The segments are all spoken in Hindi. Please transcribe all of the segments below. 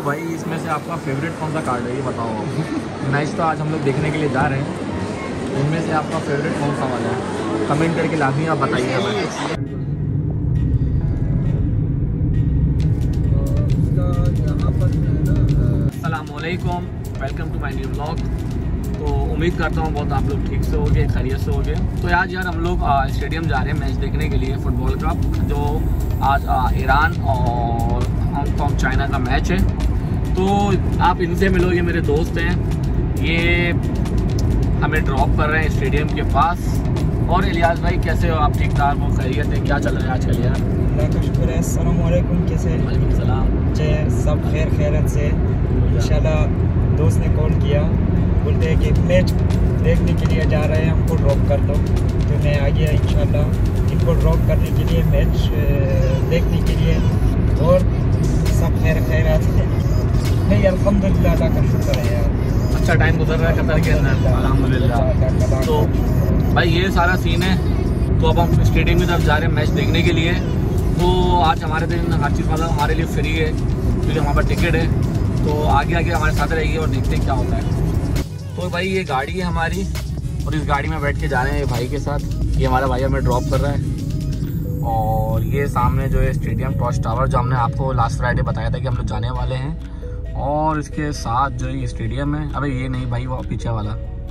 भाई इसमें से आपका फेवरेट कौन सा कार्ड है ये बताओ आप। मैच तो आज हम लोग देखने के लिए जा रहे हैं, इनमें से आपका फेवरेट कौन सा वाला है कमेंट करके लाजमी आप बताइए हमें। अस्सलामुअलैकुम, welcome to my new vlog. तो उम्मीद करता हूँ बहुत आप लोग ठीक से होगे, खैरियत से होगे। तो आज यार हम लोग स्टेडियम जा रहे हैं मैच देखने के लिए फुटबॉल का, जो आज ईरान और हांगकॉन्ग चाइना का मैच है। तो आप इनसे मिलोगे, मेरे दोस्त हैं, ये हमें ड्रॉप कर रहे हैं स्टेडियम के पास। और इलियास भाई कैसे हो आप? ठीक ठाक हो, खैरियत है? क्या चल रहा है आजकल यार? अल्लाह का शुक्र है। अस्सलाम वालेकुम, कैसे? वालेकुम सलाम। सब खैरियत से इंशाल्लाह। दोस्त ने कॉल किया, बोलते हैं कि मैच देखने के लिए जा रहे हैं, हमको ड्रॉप कर दो। तो मैं आ गया इंशाल्लाह इनको ड्रॉप करने के लिए, मैच देखने के लिए। और सब खैरियत है नहीं, अल्हम्दुलिल्लाह, अल्लाह का शुक्र है यार। अच्छा टाइम गुजर रहा है कतर के अंदर, अल्हम्दुलिल्लाह। तो भाई ये सारा सीन है। तो अब हम स्टेडियम की तरफ जा रहे हैं मैच देखने के लिए। तो आज हमारे दिन हर चीज़ मतलब हमारे लिए फ्री है, क्योंकि हमारे पास टिकट है। तो आगे आगे हमारे साथ रहेगी और देखते हैं क्या होता है। तो भाई ये गाड़ी है हमारी, और इस गाड़ी में बैठ के जा रहे हैं भाई के साथ। ये हमारा भाई हमें ड्रॉप कर रहा है। और ये सामने जो है स्टेडियम टॉर्च टावर, जो हमने आपको लास्ट फ्राइडे बताया था कि हम लोग जाने वाले हैं। और इसके साथ जो ये स्टेडियम है, अबे ये नहीं भाई, वो पीछे वाला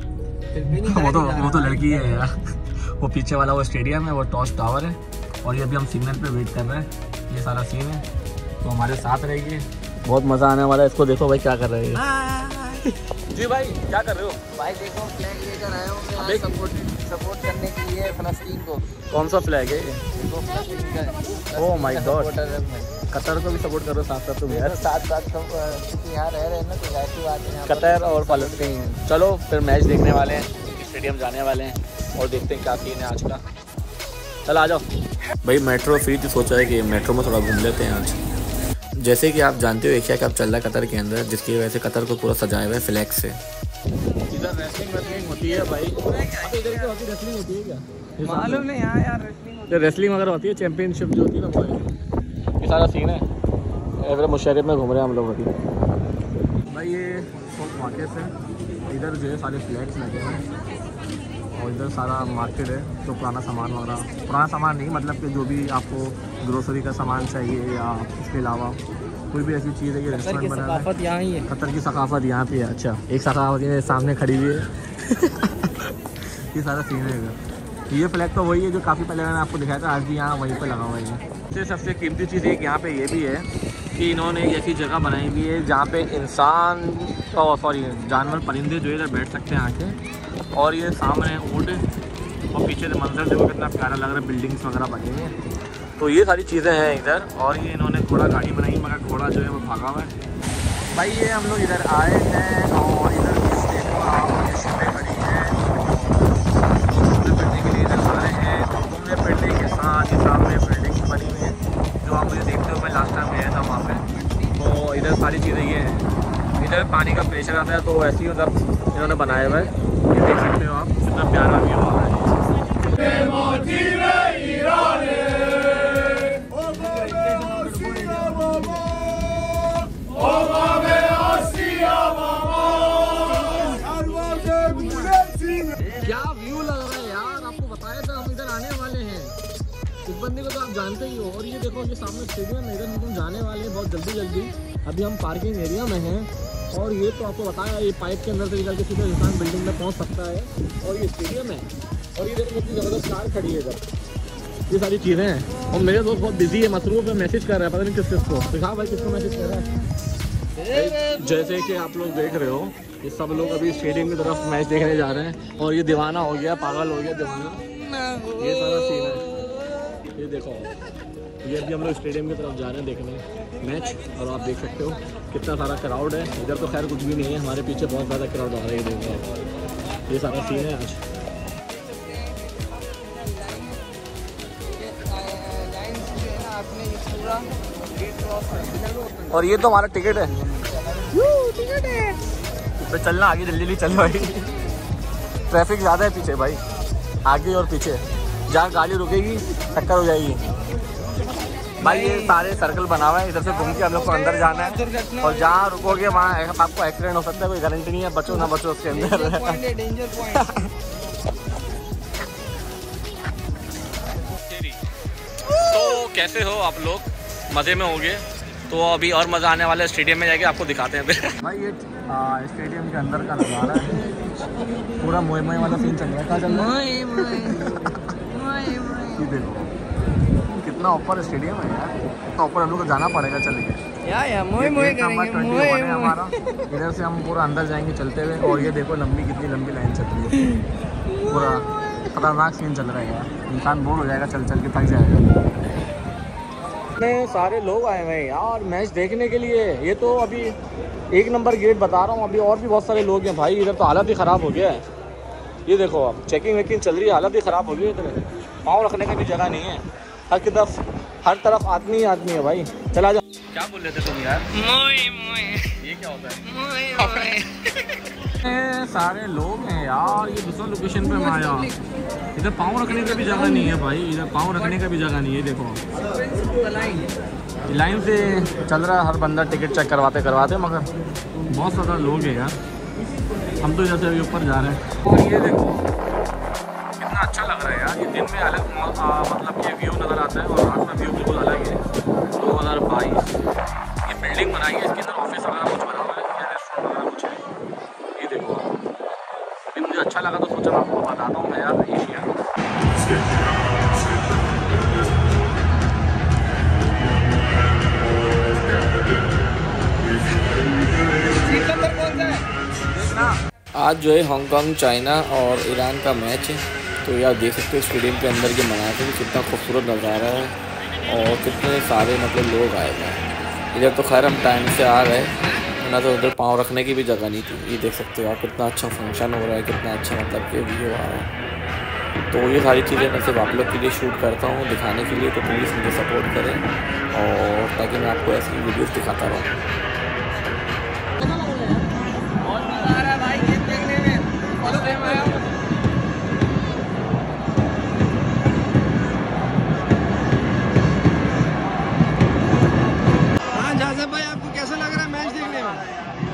वो तो लड़की है यार। वो पीछे वाला वो स्टेडियम है, वो टॉर्च टावर है। और ये अभी हम सिग्नल पे वेट कर रहे हैं। ये सारा सीन है, तो हमारे साथ रहेगी, बहुत मज़ा आने वाला है। इसको देखो भाई क्या कर रहे हैं। जी भाई क्या कर रहे हो? भाई देखो, फ्लैग लेकर आया हूँ मैं सपोर्ट करने के लिए फ़लस्तीन को। कौन सा फ्लैग है ये? देखो फ़लस्तीन का। ओह माय गॉड, कतर को भी सपोर्ट कर रहे हो साथ साथ तुम यार? साथ साथ क्योंकि यहाँ रह रहे हैं ना, तो ऐसी बात है। कतर और फ़लस्तीन। चलो फिर मैच देखने वाले हैं, स्टेडियम जाने वाले हैं और देखते हैं क्या सीन है आज का। चल आ जाओ भाई। मेट्रो फ्री थी, सोचा है कि मेट्रो में थोड़ा घूम लेते हैं आज। जैसे कि आप जानते हो एशिया कप चल रहा है कतर के अंदर, जिसकी वजह से कतर को पूरा सजाया हुआ है फ्लैग से। इधर रेसलिंग होती है भाई। इधर की हॉकी रेसलिंग होती है क्या? मालूम नहीं। हाँ यार, रेसलिंग वगैरह होती है, चैंपियनशिप जो होती है ना वो है। ये सारा सीन है। अगर मुशर्रफ में घूम रहे हैं हम लोग अभी भाई। ये फोक मार्केट है, इधर जो है सारे फ्लैग्स लगे हैं। और इधर सारा मार्केट है, तो पुराना सामान वगैरह, पुराना सामान नहीं मतलब कि जो भी आपको ग्रोसरी का सामान चाहिए या इसके अलावा कोई भी ऐसी चीज़ है। ये रेस्टोरेंट बना है, यहाँ ही है। कतर की सकाफत यहाँ पे है। अच्छा, एक सकाफत ये सामने खड़ी हुई है। ये सारा सीन है इधर। ये फ्लैग तो वही है जो काफ़ी पहले मैंने आपको दिखाया था, आज भी यहाँ वहीं पर लगा हुआ है। सबसे कीमती चीज़ एक यहाँ पे ये भी है कि इन्होंने एक ऐसी जगह बनाई हुई है जहाँ पे इंसान जानवर परिंदे जो इधर बैठ सकते हैं आके। और ये सामने ऊँट और पीछे से मंजर देखो कितना प्यारा लग रहा है, बिल्डिंग्स वगैरह बनी हुई हैं। तो ये सारी चीज़ें हैं इधर। और ये इन्होंने घोड़ा गाड़ी बनाई, मगर घोड़ा जो है वो भागा हुआ है भाई। ये हम लोग इधर आए हैं और इधर शिपें खड़ी हैं, घूमने फिरने के लिए इधर आ रहे हैं। तो घूमने फिरने के साथ ये सामने बिल्डिंग बनी हुई है, जो आप मुझे देखते हो, मैं लास्ट टाइम गया था वहाँ पे। तो इधर सारी चीज़ें ये हैं। इधर पानी का प्रेशर आता है, तो ऐसे ही उधर इन्होंने बनाया हुआ है। ये देख सकते हो आप, कितना प्यारा व्यू आ रहा है। क्या व्यू लग रहा है यार, आपको बताया था हम इधर आने वाले हैं। इस बंदे को तो आप जानते ही हो। और ये देखो, ये सामने स्टेडियम है, इधर हम जाने वाले हैं बहुत जल्दी। अभी हम पार्किंग एरिया में हैं। और ये तो आपको बताया, ये पाइप के अंदर से निकल के सीधे इंसान बिल्डिंग में पहुंच सकता है। और ये स्टेडियम है, और ये देखो कितनी ज़बरदस्त कार खड़ी है इधर। ये सारी चीज़ें हैं। और मेरे दोस्त बहुत बिजी है, मसरूफ है, मैसेज कर रहा है, पता नहीं किसको दिखा भाई, किसको मैसेज कर रहा है। जैसे कि आप लोग देख रहे हो, ये सब लोग अभी स्टेडियम की तरफ मैच देखने जा रहे हैं। और ये दीवाना हो गया, पागल हो गया दीवाना। ये सारा सीन है, ये देखो। ये अभी हम लोग स्टेडियम की तरफ जा रहे हैं देखने मैच। और आप देख सकते हो कितना सारा क्राउड है। इधर तो खैर कुछ भी नहीं है, हमारे पीछे बहुत ज़्यादा क्राउड आ रहा है। देखो ये सारा सीन है आज। और ये तो हमारा टिकट है, तो चलना आगे जल्दी चल भाई। ट्रैफिक ज़्यादा है पीछे भाई, आगे और पीछे। जहाँ गाड़ी रुकेगी टक्कर हो जाएगी। भाई ये सारे सर्कल बना हुआ है, इधर से घूम के हम लोग को अंदर जाना है और जहाँ रुकोगे वहाँ आपको एक्सीडेंट हो सकता है, कोई गारंटी नहीं है, बचो ना बचो उसके अंदर। तो कैसे हो आप लोग, मज़े में होंगे? तो अभी और मज़ा आने वाला है, स्टेडियम में जाके आपको दिखाते हैं फिर। भाई ये स्टेडियम के अंदर का नज़ारा है, पूरा मोए मोए वाला सीन चल रहा है। कहाँ चल रहा है? ये देखो कितना ऊपर स्टेडियम है यार, इतना ऊपर हम लोग को जाना पड़ेगा चल के या मोए मोए करेंगे हमारा। इधर से हम पूरा अंदर जाएंगे चलते हुए, और ये देखो लंबी कितनी लंबी लाइन चल रही है, पूरा खतरनाक सीन चल रहा है यार, इंसान बोर हो जाएगा चल चल के, थक जाएगा। इतने सारे लोग आए हुए हैं यार मैच देखने के लिए, ये तो अभी 1 नंबर गेट बता रहा हूँ, अभी और भी बहुत सारे लोग हैं भाई। इधर तो हालत ही ख़राब हो गया है, ये देखो आप चेकिंग वेकिंग चल रही है, हालत ही ख़राब हो गई है। इधर पाँव रखने का भी जगह नहीं है, हर तरफ आदमी ही आदमी है भाई। चला जा। क्या बोल रहे थे तुम यार? मोए मोए, ये क्या होता है? मोए मोए। सारे लोग हैं यार, ये दूसरा लोकेशन पे मैं आया, इधर पाँव रखने का भी जगह नहीं है भाई, इधर पाँव रखने का भी जगह नहीं है। देखो लाइन से चल रहा है हर बंदा टिकट चेक करवाते करवाते, मगर बहुत ज़्यादा लोग हैं यार। हम तो इधर से अभी ऊपर जा रहे हैं, और ये देखो कितना अच्छा लग रहा है यार, ये दिन में अलग मतलब ये व्यू नज़र आता है, और रात में व्यू बिल्कुल अलग है। 2022 ये बिल्डिंग बनाई है, इसके अंदर ऑफिस वगैरह कुछ बना हुआ है, रेस्टोरेंट वगैरह कुछ है। ये देखो ये मुझे अच्छा लगा तो सोचा मैं आपको बताता हूँ मैं यार एशिया। आज जो है हांगकांग, चाइना और ईरान का मैच है, तो यार देख सकते हो स्टेडियम के अंदर के मनाते हैं, कितना खूबसूरत नज़ारा है और कितने सारे मतलब लोग आए हुए हैं। इधर तो खैर हम टाइम से आ गए, ना तो उधर पाँव रखने की भी जगह नहीं थी। ये देख सकते हो आप कितना अच्छा फंक्शन हो रहा है, कितना अच्छा मतलब कि व्यू आ रहा है। तो ये सारी चीज़ें मैं सिर्फ आप लोग के लिए शूट करता हूँ दिखाने के लिए, तो प्लीज़ मुझे सपोर्ट करें और ताकि मैं आपको ऐसी वीडियोज़ दिखाता रहूँ। भाई आपको कैसा लग रहा है मैच देखने में?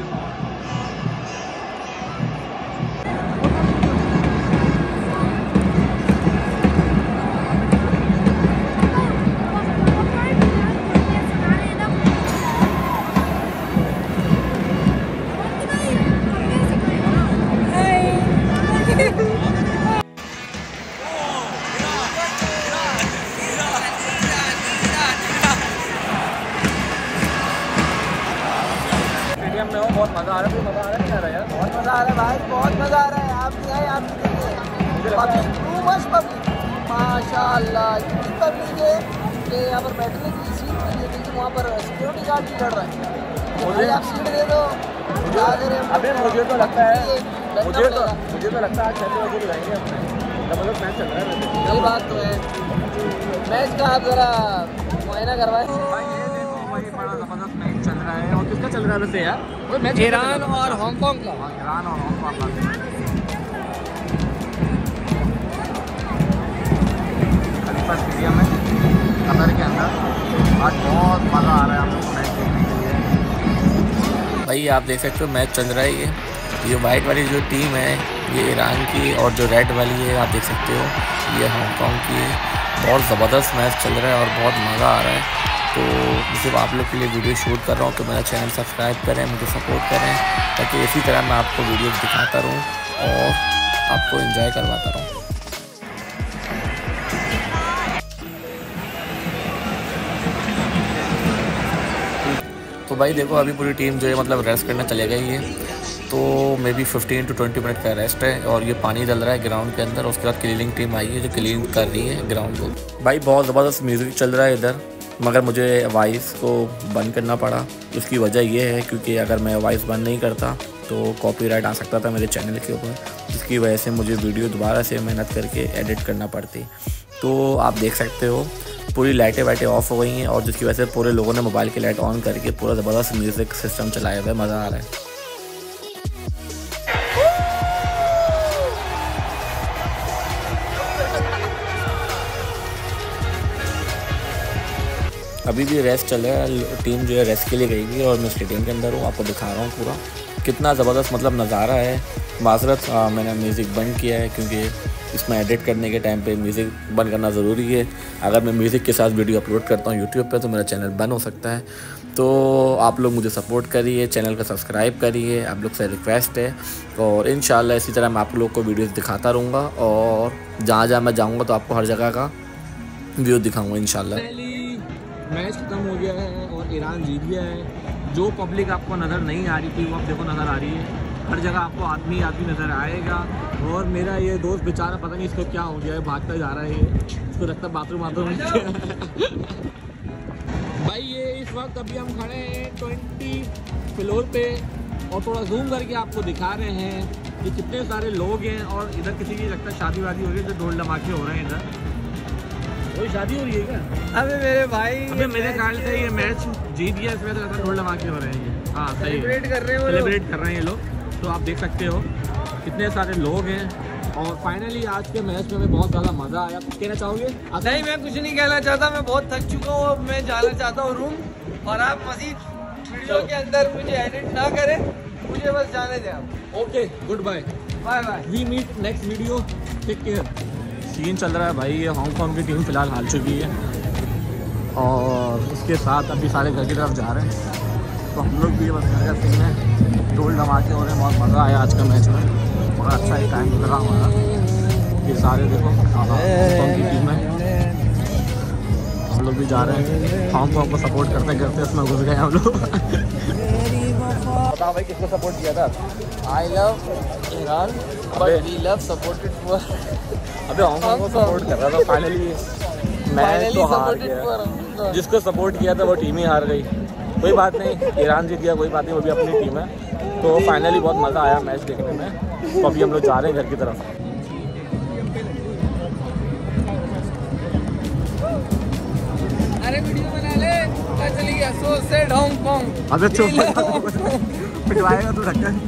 में हो, बहुत मज़ा आ रहा है, मज़ा आ रहा है, क्या रहा है यार? बहुत मजा आ रहा है भाई, बहुत मजा आ रहा है। आप भी आए, आप भी देखिए, पब्लिक माशाल्लाह इतनी पब्लिक है कि यहाँ पर बैठने की सीट नहीं है, क्योंकि वहाँ पर सिक्योरिटी गार्ड भी लड़ रहा है। मुझे आप सीट दे दो। अबे मुझे तो लगता है मुझे तो लगता है 6 बजे जाएंगे अपने, जब लोग मैच चल रहा है। यही बात तो है, मैच का आप ज़रा मुआयना करवाएं। बड़ा ज़बरदस्त मैच चल रहा है, और किसका चल रहा है वैसे यार? वो मैच ईरान और हांगकांग का। ईरान और हांगकांग का खलीफा स्टेडियम है कतर के अंदर। आज बहुत मज़ा आ रहा है हम लोग को मैच देखने के लिए। भाई आप देख सकते हो मैच चल रहा है, ये वाइट वाली जो टीम है ये ईरान की, और जो रेड वाली है आप देख सकते हो ये हांगकांग की है। बहुत ज़बरदस्त मैच चल रहा है और बहुत मज़ा आ रहा है। तो सिर्फ आप लोग के लिए वीडियो शूट कर रहा हूँ, तो मेरा चैनल सब्सक्राइब करें, मुझे सपोर्ट करें, ताकि इसी तरह मैं आपको वीडियो दिखाता रहूँ और आपको एंजॉय करवाता रहूँ। तो भाई देखो अभी पूरी टीम जो है मतलब रेस्ट करने चले गई है, तो मे बी 15 to 20 मिनट का रेस्ट है, और ये पानी डल रहा है ग्राउंड के अंदर। उसके बाद क्लीनिंग टीम आई है जो क्लीन कर रही है ग्राउंड को। भाई बहुत ज़बरदस्त म्यूज़िक चल रहा है इधर, मगर मुझे वॉइस को बंद करना पड़ा। उसकी वजह यह है क्योंकि अगर मैं वॉइस बंद नहीं करता तो कॉपीराइट आ सकता था मेरे चैनल के ऊपर, जिसकी वजह से मुझे वीडियो दोबारा से मेहनत करके एडिट करना पड़ती। तो आप देख सकते हो पूरी लाइटें वाइटें ऑफ हो गई हैं, और जिसकी वजह से पूरे लोगों ने मोबाइल की लाइट ऑन करके पूरा ज़बरदस्त म्यूज़िक सिस्टम चलाया हुआ है, मज़ा आ रहा है। अभी भी रेस्ट चल रहा है, टीम जो है रेस्ट के लिए गई हुई है और मैं स्टेडियम के अंदर हूँ, आपको दिखा रहा हूँ पूरा कितना ज़बरदस्त मतलब नज़ारा है। माज़रत मैंने म्यूज़िक बंद किया है क्योंकि इसमें एडिट करने के टाइम पे म्यूज़िक बंद करना ज़रूरी है। अगर मैं म्यूज़िक के साथ वीडियो अपलोड करता हूँ यूट्यूब पे तो मेरा चैनल बंद हो सकता है। तो आप लोग मुझे सपोर्ट करिए, चैनल को सब्सक्राइब करिए, आप लोग से रिक्वेस्ट है। और इंशाल्लाह इसी तरह मैं आप लोग को वीडियोस दिखाता रहूँगा और जहाँ जहाँ मैं जाऊँगा तो आपको हर जगह का व्यू दिखाऊँगा इंशाल्लाह। मैच खत्म हो गया है और ईरान जीत गया है। जो पब्लिक आपको नज़र नहीं आ रही थी वो अब देखो नज़र आ रही है। हर जगह आपको आदमी नज़र आएगा। और मेरा ये दोस्त बेचारा पता नहीं इसको क्या हो गया है, भागता जा रहा है, ये इसको लगता है बाथरूम भाई ये इस वक्त अभी हम खड़े हैं 20 फ्लोर पे और थोड़ा जूम करके आपको दिखा रहे हैं कि कितने सारे लोग हैं। और इधर किसी की लगता है शादी वादी हो रही है, तो ढोल धमाके हो रहे हैं इधर। कोई शादी हो रही है क्या? अबे मेरे भाई, अबे मेरे ख्याल से ये मैच जीत गया, इसमें तो लगता है ढोल धमाके हो रहे हैं ये। हाँ सही, सेलिब्रेट कर रहे हैं, सेलिब्रेट कर रहे हैं ये लोग। तो आप देख सकते हो कितने सारे लोग हैं। और फाइनली आज के मैच में हमें बहुत ज़्यादा मज़ा आया। कुछ कहना चाहोगे? नहीं, मैं कुछ नहीं कहना चाहता, मैं बहुत थक चुका हूँ। अब मैं जाना चाहता हूँ रूम, और आप मजीद वीडियो के अंदर मुझे एडिट ना करें, मुझे बस जाने दें आप। Okay, goodbye, bye bye, we meet next video, take care. Scene चल रहा है भाई, ये हांगकांग की टीम फिलहाल हार चुकी है और उसके साथ अभी सारे घर की तरफ जा रहे हैं। तो हम लोग भी बस घर का सीन है, ढोल धमाके हो रहे हैं। बहुत मज़ा आया आज का मैच में, बड़ा अच्छा ही टाइम लगा हमारा। ये सारे देखो हांगकांग की टीम है, हम लोग भी जा रहे हैं हांगकांग को सपोर्ट करते करते उसमें घुस गए हम लोग। बताओ भाई किसको सपोर्ट किया था? I love Iran but we love supported for. अबे हांगकांग को सपोर्ट कर रहा था, फाइनली मैच तो हार गया। जिसको सपोर्ट किया था वो टीम ही हार गई। कोई बात नहीं, ईरान जीत गया, कोई बात नहीं, वो भी अपनी टीम है। तो फाइनली बहुत मज़ा आया मैच देखने में। तो अभी हम लोग जा रहे हैं घर की तरफ। अरे वीडियो बना ले, चली गया सो सेड हांगकांग। अबे चुप, पिटवाएगा तू ढक्कन।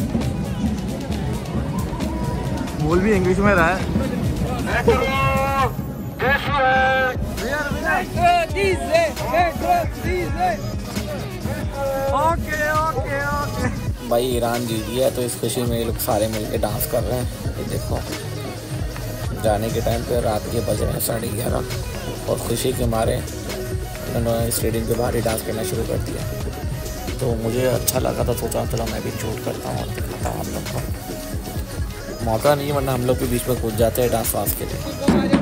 बोल भी इंग्लिश में रहा है। ओके ओके ओके भाई ईरान जीत गया है तो इस खुशी में ये लोग सारे मिलके डांस कर रहे हैं। ये देखो जाने के टाइम पे रात के बज रहे हैं 11:30 और खुशी के मारे उन्होंने स्टेडियम के बाहर ही डांस करना शुरू कर दिया। तो मुझे अच्छा लगा था, सोचा चलो मैं भी शूट करता हूँ और दिखाता हूँ हम लोग को। मौका नहीं, वरना हम लोग भी बीच में कूद जाते हैं डांस वांस के लिए।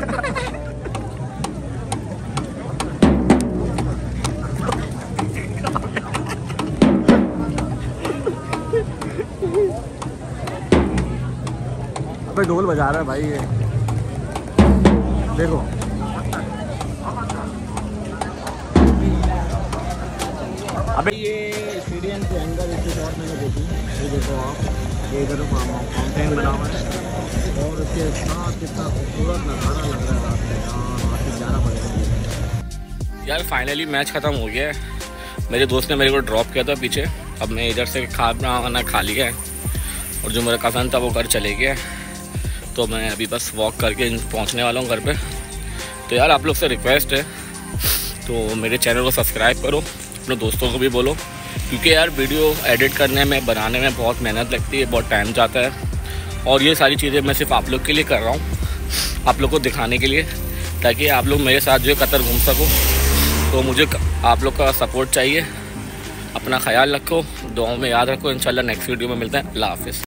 अबे ढोल बजा रहा है भाई ये, देखो। अबे ये स्टेडियम के अंदर इसकी शॉट मैंने देखी, ये देखो आप, ये इधर फाउंटेन बना हुआ है और उसके साथ कितना खूबसूरत नज़ारा लग रहा है रात में। रात के 11 बजे यार फाइनली मैच ख़त्म हो गया है। मेरे दोस्त ने मेरे को ड्रॉप किया था पीछे, अब मैं इधर से खाना खा लिया है और जो मेरा कज़न था वो घर चले गया। तो मैं अभी बस वॉक करके पहुंचने वाला हूं घर पे। तो यार आप लोग से रिक्वेस्ट है, तो मेरे चैनल को सब्सक्राइब करो, अपने दोस्तों को भी बोलो, क्योंकि यार वीडियो एडिट करने में, बनाने में बहुत मेहनत लगती है, बहुत टाइम जाता है। और ये सारी चीज़ें मैं सिर्फ आप लोग के लिए कर रहा हूँ, आप लोग को दिखाने के लिए, ताकि आप लोग मेरे साथ जो है कतर घूम सको। तो मुझे आप लोग का सपोर्ट चाहिए। अपना ख्याल रखो, दुआओं में याद रखो। इंशाल्लाह नेक्स्ट वीडियो में मिलते हैं। अल्लाह हाफिज़।